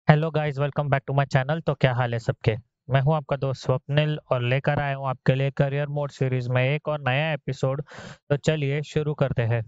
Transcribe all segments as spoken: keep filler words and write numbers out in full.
Hello guys, welcome back to my channel. तो क्या हाल है सबके। मैं हूं आपका दोस्त स्वप्निल और लेकर आया हूं आपके लिए करियर मोड सीरीज में एक और नया एपिसोड। तो चलिए शुरू करते हैं।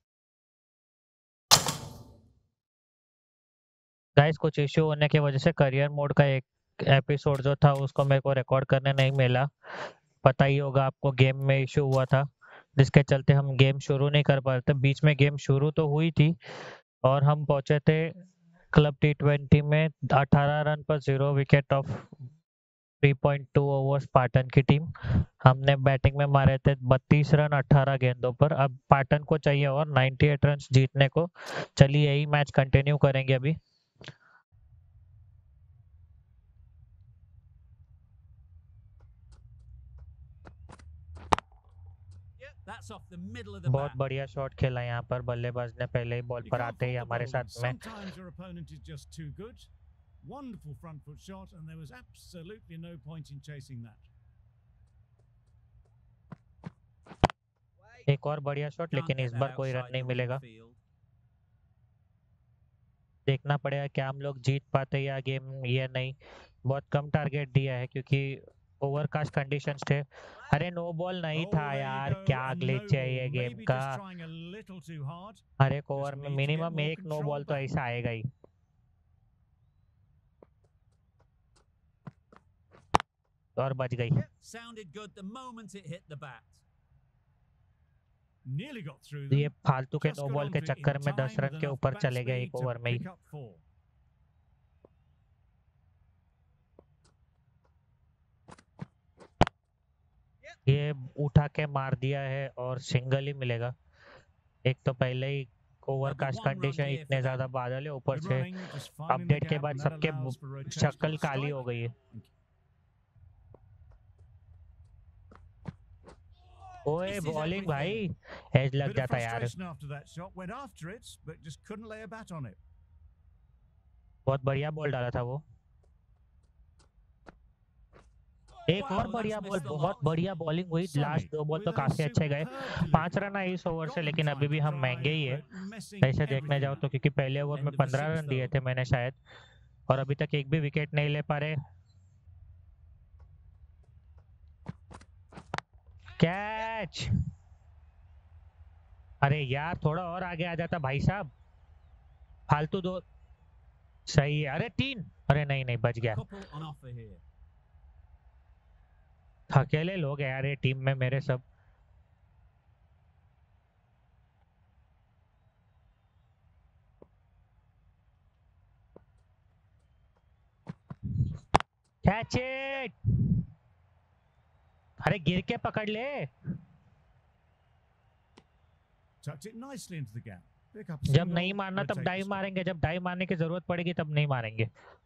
गाइस, कुछ इश्यू होने की वजह से करियर मोड का एक एपिसोड जो था उसको मेरे को रिकॉर्ड करने नहीं मिला। पता ही होगा आपको, गेम में इशू हुआ था जिसके चलते हम गेम शुरू नहीं कर पा रहे थे। बीच में गेम शुरू तो हुई थी और हम पहुंचे थे क्लब टी ट्वेंटी में अठारह रन पर zero wicket of three point two overs Patan की टीम। हमने बैटिंग में मारे थे बत्तीस रन अठारह गेंदों पर। अब पाटन को चाहिए और अट्ठानवे रन जीतने को। चलिए यही मैच कंटिन्यू करेंगे अभी। बहुत बढ़िया शॉट खेला यहाँ पर बल्लेबाज ने पहले ही बॉल पर आते ही हमारे साथ में। Wonderful front foot shot, and there was absolutely no point in chasing that. एक और बढ़िया शॉट, लेकिन इस बार कोई रन नहीं मिलेगा। देखना पड़ेगा क्या हम लोग जीत पाते या गेम या नहीं। बहुत कम टारगेट दिया है क्योंकि ओवरकास्ट कंडीशंस थे। अरे नो बॉल नहीं Oh, था there you यार, go, क्या a no ग्लिच है ball. ये गेम Maybe का। just trying a little too hard. हर एक Just ओवर में need to get minimum more एक नो control बॉल तो back. ऐसा आएगा ही। और बच गई। Sounded good the moment it hit the bat. Nearly got through ये them. फालतू के Just नो got बॉल के onto it in चक्कर में दस time with रन के enough ऊपर bat चले गए एक speed to ओवर में ही। pick up four. ये उठा के मार दिया है और सिंगल ही मिलेगा। एक तो पहले ही ओवरकास्ट कंडीशन, इतने ज्यादा बादल है, ऊपर Good से running, just finding the update के gap, बाद and that सबके allows for rotation to शक्ल the काली strike. हो गई है। ओए This is बॉलिंग everything. भाई, एज लग Bit of जाता है यार। frustration after that shot. Went after it, but just couldn't lay a bat on it. बहुत बढ़िया बॉल डाला था वो। एक और Wow, बढ़िया that's बॉल, missed the बहुत lot. बढ़िया बॉलिंग हुई। लास्ट Sonny दो बॉल तो with a काफी अच्छे गए। superb पांच delivery. रन आए इस ओवर से, Got them लेकिन अभी time भी to हम महंगे drive, ही है but missing ऐसे देखने जाओ everything. तो, क्योंकि पहले ओवर में End of the पंद्रह रन sixth दिए over. थे मैंने शायद, और अभी तक एक भी विकेट नहीं ले पा रहे। कैच। अरे यार, थोड़ा और आगे आ जाता भाई साहब। फालतू दो। सही है। अरे तीन। अरे नहीं नहीं, बच गया। Couple on offer here. अकेले लोग हैं यार ये टीम में मेरे सब। Catch it. अरे गिर के पकड़ ले। Tucked it nicely into the gap. Pick up जब single, नहीं मारना तब rotate the डाई strike. मारेंगे, जब डाई मारने की जरूरत पड़ेगी तब नहीं मारेंगे।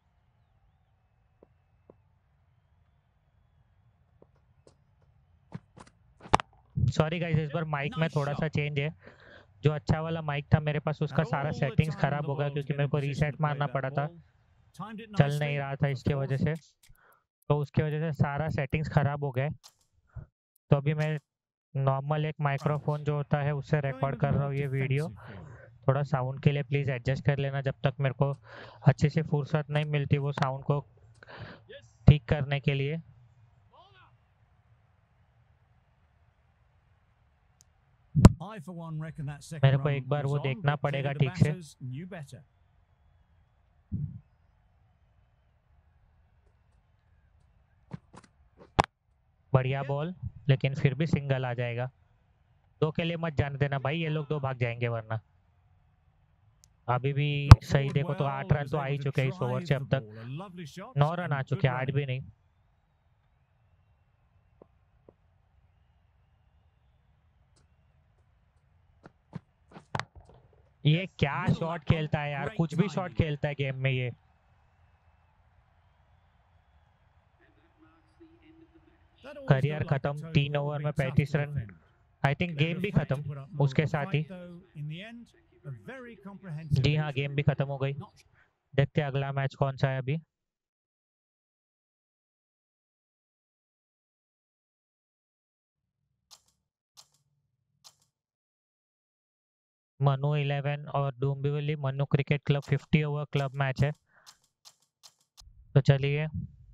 सॉरी गाइस, इस बार माइक में Nice थोड़ा सा shot. चेंज है। जो अच्छा वाला माइक था मेरे पास, उसका Had सारा all the settings time in खराब the हो गया world to क्योंकि get मेरे in को position रीसेट to play मारना that पड़ा था। ball. Timed it चल नहीं nicely रहा था for इसकी four वजह से, for. तो उसकी वजह से सारा सेटिंग्स खराब हो गए। तो अभी मैं नॉर्मल एक माइक्रोफोन जो होता है उससे Going रिकॉर्ड with कर a रहा more हूँ ये वीडियो। defensive form. थोड़ा साउंड के लिए प्लीज़ एडजस्ट कर लेना, जब तक मेरे को अच्छे से फुर्सत नहीं मिलती वो साउंड को ठीक करने के लिए। I for one reckon that second मेरे को run एक बार was वो on, देखना but पड़ेगा clearly the ठीक से। batters knew better. बढ़िया बॉल, लेकिन फिर भी सिंगल आ जाएगा। दो के लिए मत जाने देना भाई, ये लोग दो भाग जाएंगे वरना। अभी भी Got सही forward देखो तो well, आठ रन was तो आ ही able to चुके हैं इस ओवर drive से the अब तक। ball. A lovely shot नौ रन आ and चुके good हैं, आठ running. भी नहीं। ये क्या Middle शॉट that one. खेलता है यार, Great कुछ भी शॉट timing. खेलता है गेम में ये। That always career looked like a खत्म, total तीन that ओवर would में be tough पैंतीस to रन। defend. I think They game were भी afraid खत्म to put up more उसके of a साथ ही। fight, though. In the end, a very comprehensive जी हाँ, victory. गेम भी खत्म हो गई। Not देखते हैं अगला मैच कौन सा है अभी। मनु इलेवन और Dombivli Manu cricket club fifty over club match है। तो चलिए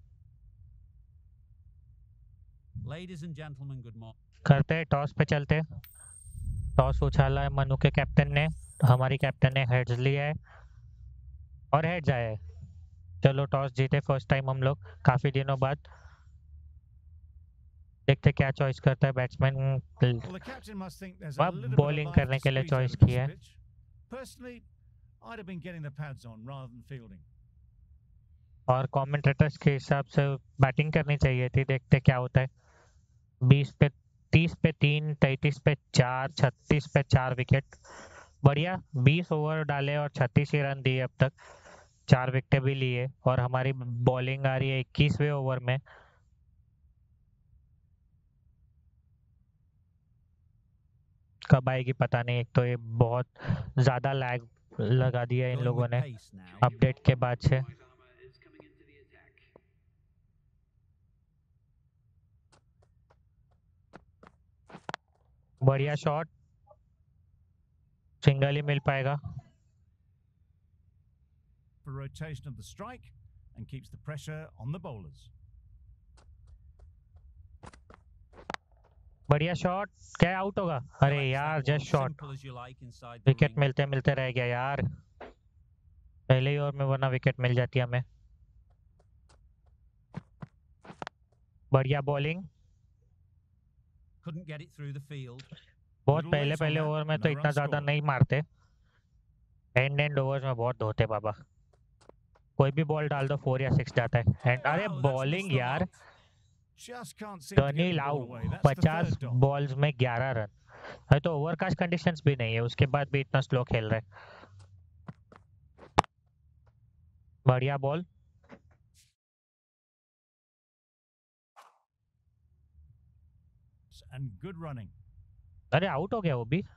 Ladies and gentlemen, good morning. करते हैं, टॉस पे चलते हैं। टॉस उछाला है मनु के कैप्टन ने, हमारी कैप्टन ने हेड्स लिया है और हेड्स आया है। चलो टॉस जीते फर्स्ट टाइम हम लोग काफी दिनों बाद। देखते क्या चॉइस करता है batsman. Well, the captain must think there's a अब little bit of bowling life करने to के लिए squeeze out चॉइस of की this है। pitch. Personally, I'd have been getting the pads on rather than fielding. और commentators के हिसाब से बैटिंग करनी चाहिए थी। देखते क्या होता है। बीस पे तीस पे तीन, तैतीस पे चार, छत्तीस पे चार विकेट। बढ़िया, बीस ओवर डाले और छत्तीस ही रन दिए अब तक। चार विकेट भी लिए और हमारी बॉलिंग आ रही है इक्कीसवें ओवर में। कब आएगी पता नहीं। एक तो ये बहुत ज्यादा लैग लगा दिया इन Going लोगों with ने pace now. अपडेट के बाद से। बढ़िया शॉट, सिंगल ही मिल पाएगा। For rotation of the strike and keeps the pressure on the bowlers. बढ़िया शॉट, क्या आउट होगा? अरे Collects यार that one. Just shot, Simple as you like inside the wicket ring. मिलते मिलते रह गया यार। पहले ही ओवर में वरना विकेट मिल जाती हमें। बढ़िया bowling, Couldn't get it through the field. बहुत Little पहले late on पहले that, ओवर में no तो इतना runs ज्यादा scored. नहीं मारते। एंड एंड ओवर्स में बहुत धोते बाबा। कोई भी बॉल डाल दो फोर या सिक्स जाता है। एंड अरे Wow, that's missed bowling the यार, lot. Just can't seem to get टर्नी the लाउ ball away. That's the पचास third dot. बॉल्स में ग्यारह रन। है तो ओवरकास्ट कंडीशंस भी नहीं है, उसके बाद भी इतना स्लो खेल रहे। बढ़िया बॉल, And good running. अरे आउट हो गया वो भी।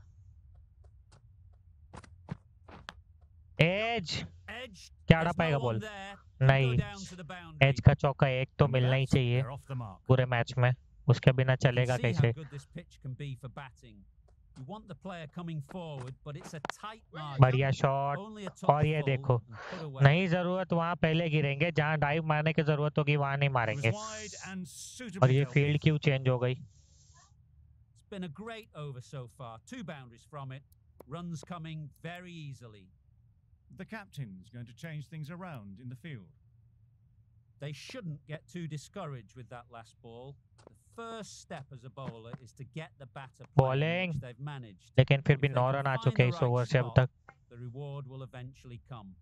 Edge, Edge. क्या अड़ा There's पाएगा no ball? one there. Could go नहीं, down to the boundary. Edge का चौका एक तो And with मिलना ही that, चाहिए they're off the mark. पूरे मैच में, उसके बिना You can चलेगा see how कैसे? good this pitch can be for batting. You want the player coming forward, but it's a tight margin. बढ़िया शॉट, Only a touch और ये full देखो, and put away. नहीं जरूरत वहां पहले गिरेंगे, जहां डाइव मारने की जरूरत होगी वहां नहीं It was मारेंगे। wide and और suitably ये dealt फील्ड with. क्यों चेंज हो गई? It's been a great over so far. Two boundaries from it. Runs coming very easily. The captain's going to change things around in the field. They shouldn't get too discouraged with that last ball. The first step as a bowler is to get the batter playing, Bowling. which they've managed. लेकिन फिर If भी they नौ can run आ find चुके the हैं इस right over से अब spot, तक। the reward will eventually come.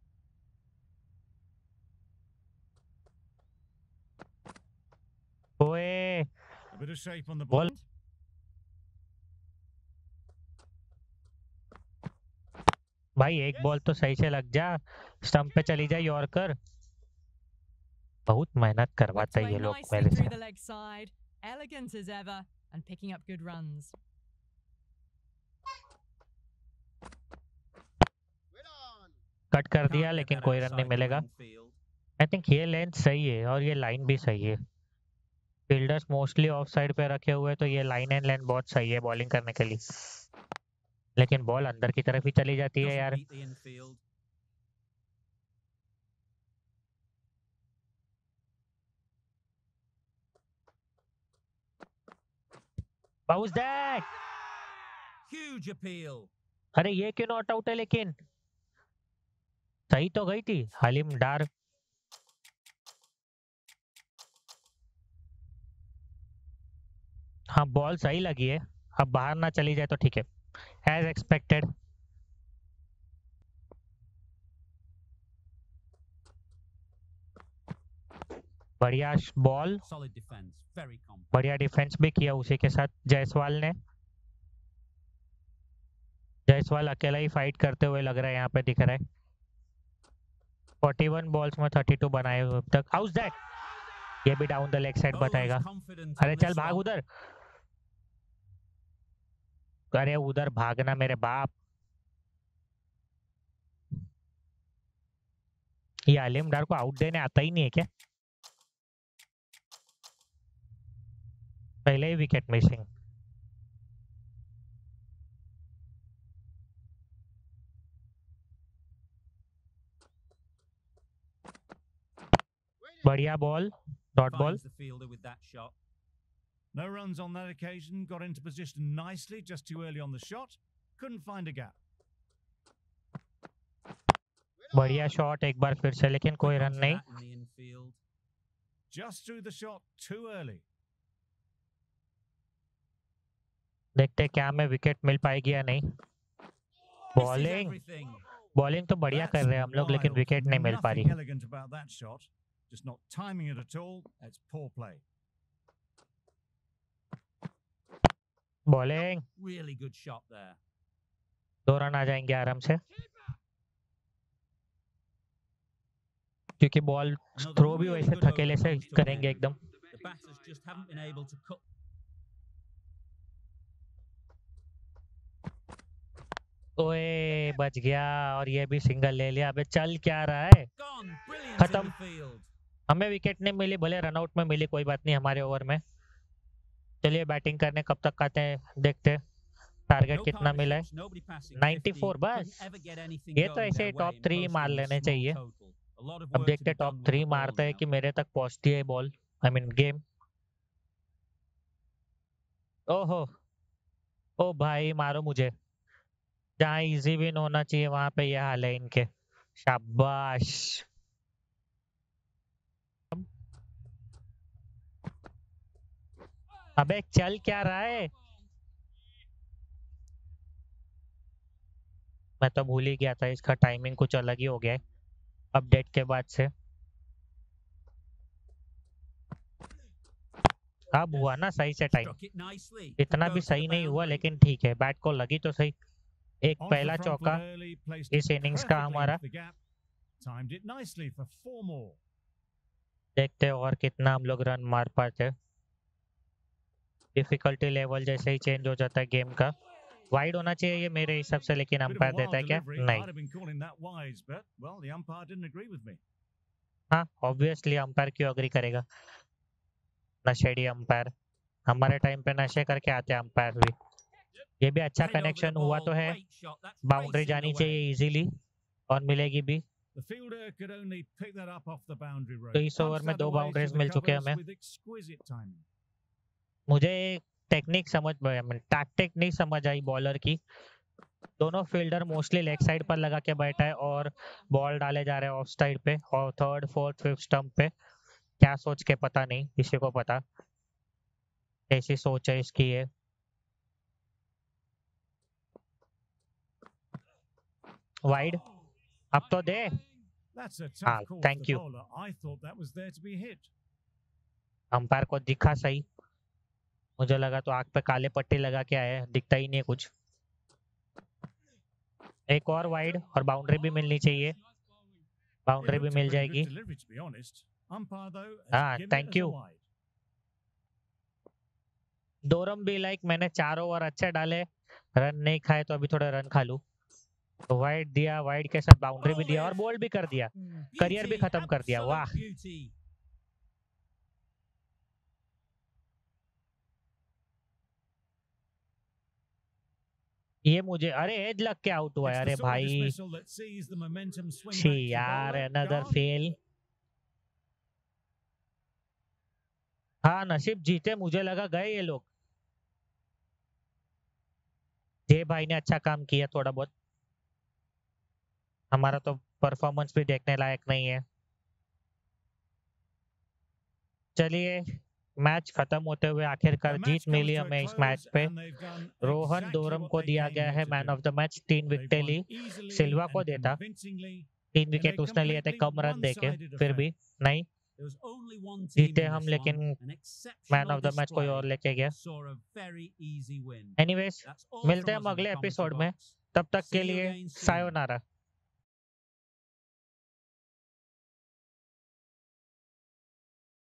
ओए A bit of shape on the Ball. ball. भाई एक बॉल तो सही से लग जा, स्टंप पे चली जाए यॉर्कर। बहुत मेहनत करवाता है ये Away लोग nicely मेरे से। through the leg side, elegant as ever, and picking up good runs. Cut कर Can't दिया get लेकिन that कोई रन नहीं outside the मिलेगा। ring field. आई थिंक ये लेंथ सही है और ये लाइन भी सही है। फील्डर्स मोस्टली ऑफ साइड पे रखे हुए, तो ये लाइन एंड लेंथ बहुत सही है बॉलिंग करने के लिए। लेकिन बॉल अंदर की तरफ ही चली जाती है Doesn't यार। beat the infield. What was that? Huge appeal. अरे ये क्यों नॉट आउट है? लेकिन सही तो गई थी। हालिम डार, हाँ बॉल सही लगी है। अब बाहर ना चली जाए तो ठीक है, एज एक्सपेक्टेड। बढ़िया ball, Solid defence. Very compact. बढ़िया डिफेंस भी किया उसी के साथ जायसवाल ने। जायसवाल अकेला ही फाइट करते हुए लग रहा है, यहाँ पे दिख रहा है। इकतालीस बॉल्स में बत्तीस बनाए हुए अब तक। How's that? ये भी down the leg side Bowler is बताएगा। confident अरे on चल this भाग one. उधर, अरे उधर भागना मेरे बाप। ये आलिम डार को आउट देने आता ही नहीं है क्या? पहले ही विकेट मिसिंग। बढ़िया ball, dot ball. Finds the fielder with that shot. No runs on that occasion. Got into position nicely, just too early on the shot. Couldn't find a gap. बढ़िया shot एक बार फिर से, लेकिन कोई Quick run onto नहीं। that in the infield. Just through the shot too early. देखते हैं क्या हमें विकेट मिल पाएगी या नहीं। This is bowling everything. Bowling तो बढ़िया कर रहे हैं हम लोग, लेकिन wild. विकेट नहीं मिल पा रही। Nothing elegant about that shot. Just not timing it at all. It's poor play. Bowling, Really good shot there. दो रन आ जाएंगे आराम से, क्योंकि बॉल Another थ्रो भी really वैसे good थकेले over से comes to an करेंगे end. एकदम। The batters just haven't been able to cut. ओए बच गया, और ये भी सिंगल ले लिया। अबे चल क्या रहा है? Gone. Brilliant in खत्म। the field. हमें विकेट नहीं मिली, भले रनआउट में मिली, कोई बात नहीं हमारे ओवर में। चलिए बैटिंग करने कब तक आते हैं, देखते हैं टारगेट No कितना मिला है। partnerships, nobody passing ninety fifty. Four बस। Couldn't ever get anything ये तो going ऐसे their way top in three मार posting a लेने small चाहिए। total. A lot of अब work to देखते be top done with three the ball मारता है now. कि मेरे तक पहुंचती है बॉल, आई मीन गेम। ओहो, ओ भाई मारो मुझे। जहाँ इजी विन होना चाहिए वहां पे यह हाल है इनके। शाबाश। अबे चल क्या रहा है? मैं तो भूल ही गया था, इसका टाइमिंग कुछ अलग ही हो गया है अपडेट के बाद से। अब हुआ ना सही से टाइम, Struck it nicely. इतना Could भी go to सही the नहीं हुआ, boundary. लेकिन ठीक है, बैट को लगी तो सही। एक Onto the पहला front चौका foot early, placed इस it इनिंग्स का perfectly हमारा। into the gap. Timed it nicely for four more. देखते हैं और कितना हम लोग रन मार पाते हैं। डिफिकल्टी लेवल जैसे ही चेंज हो जाता है गेम का। वाइड होना चाहिए ये मेरे हिसाब से, लेकिन Bit of a umpire wild देता है क्या? delivery. नहीं। I'd have been calling that wise, but well, the umpire didn't agree with me. हाँ ऑब्वियसली अंपायर क्यों अग्री करेगा? नशेड़ी अंपायर, हमारे टाइम पे नशे करके आते हैं अंपायर भी। ये भी अच्छा Head over the कनेक्शन हुआ ball. तो है, Great shot. That's boundary racing जानी away. चाहिए इजीली और मिलेगी भी। The fielder could only pick that up off the boundary rope. तो इस ओवर Punched में that दो away बाउंड्रीज through the मिल चुके हैं covers हमें। with exquisite timing. मुझे टेक्निक समझ में, टैक्टिक नहीं समझ आई बॉलर की। दोनों फील्डर मोस्टली लेग साइड पर लगा के बैठा है और बॉल डाले जा रहे हैं ऑफ साइड पे और थर्ड फोर्थ फिफ्थ स्टंप पे। क्या सोच के पता नहीं, किसी को पता कैसी सोच है इसकी ये। वाइड, अब तो दे। That's a Ah, tough call thank for the you. bowler. I thought that was there to be hit. Umpire को दिखा सही, मुझे लगा तो आंख पे काले पट्टी लगा के आया है, दिखता ही नहीं है कुछ। एक और वाइड और बाउंड्री भी मिलनी चाहिए, It बाउंड्री भी looked a मिल pretty जाएगी। good delivery, to be honest. Umpire though has हाँ given it thank as a you. wide. दोरम भी लाइक मैंने चार ओवर अच्छे डाले, रन नहीं खाए तो अभी थोड़ा रन खा लूं। तो वाइड दिया, वाइड के साथ बाउंड्री भी दिया और बॉल भी कर दिया, करियर भी Beauty, खत्म कर दिया। वाह, absolute beauty. ये मुझे, अरे एज लग के आउट हुआ है। It's the अरे sort of भाई dismissal that sees the momentum swing छी back to the यार, bowler. Another Gone. फेल। हाँ नसीब जीते, मुझे लगा गए ये लोग। जय भाई ने अच्छा काम किया थोड़ा बहुत, हमारा तो परफॉर्मेंस भी देखने लायक नहीं है। चलिए मैच खत्म होते हुए आखिरकार The Jeet match milli comes to a हमें इस close मैच पे। and they've done Rohan exactly दोरम what को they दिया came गया here है to man do. Of the match, तीन They've विकेटें won ली। easily सिल्वा को and देता, convincingly. तीन In a विकेट उसने लिए थे completely कम रन देके, one-sided फिर affair. भी नहीं There was only one team जीते in हम, this लेकिन one, an man exceptional of the match कोई और display लेके गया। that saw a very easy win. Anyways That's all मिलते from हैं us हम in the अगले commentary एपिसोड में, box. तब तक See के you लिए again soon. सायोनारा।